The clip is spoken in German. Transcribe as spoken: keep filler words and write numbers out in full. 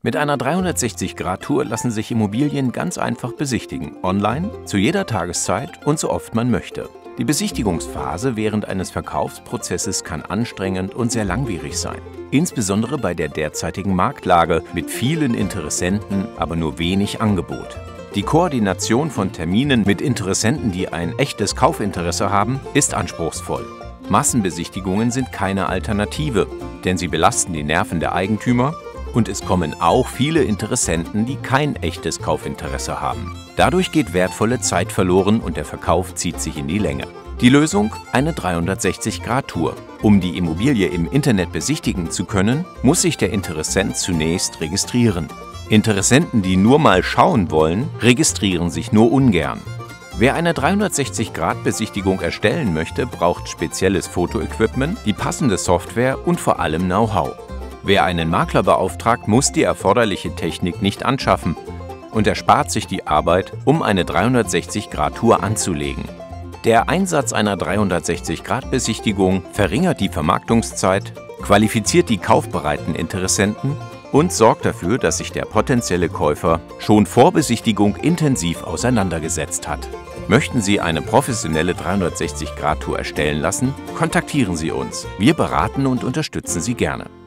Mit einer dreihundertsechzig Grad Tour lassen sich Immobilien ganz einfach besichtigen, online, zu jeder Tageszeit und so oft man möchte. Die Besichtigungsphase während eines Verkaufsprozesses kann anstrengend und sehr langwierig sein. Insbesondere bei der derzeitigen Marktlage mit vielen Interessenten, aber nur wenig Angebot. Die Koordination von Terminen mit Interessenten, die ein echtes Kaufinteresse haben, ist anspruchsvoll. Massenbesichtigungen sind keine Alternative, denn sie belasten die Nerven der Eigentümer und es kommen auch viele Interessenten, die kein echtes Kaufinteresse haben. Dadurch geht wertvolle Zeit verloren und der Verkauf zieht sich in die Länge. Die Lösung? Eine dreihundertsechzig Grad Tour. Um die Immobilie im Internet besichtigen zu können, muss sich der Interessent zunächst registrieren. Interessenten, die nur mal schauen wollen, registrieren sich nur ungern. Wer eine dreihundertsechzig Grad Besichtigung erstellen möchte, braucht spezielles Fotoequipment, die passende Software und vor allem Know-how. Wer einen Makler beauftragt, muss die erforderliche Technik nicht anschaffen und erspart sich die Arbeit, um eine dreihundertsechzig Grad Tour anzulegen. Der Einsatz einer dreihundertsechzig Grad Besichtigung verringert die Vermarktungszeit, qualifiziert die kaufbereiten Interessenten und sorgt dafür, dass sich der potenzielle Käufer schon vor Besichtigung intensiv auseinandergesetzt hat. Möchten Sie eine professionelle dreihundertsechzig Grad Tour erstellen lassen? Kontaktieren Sie uns. Wir beraten und unterstützen Sie gerne.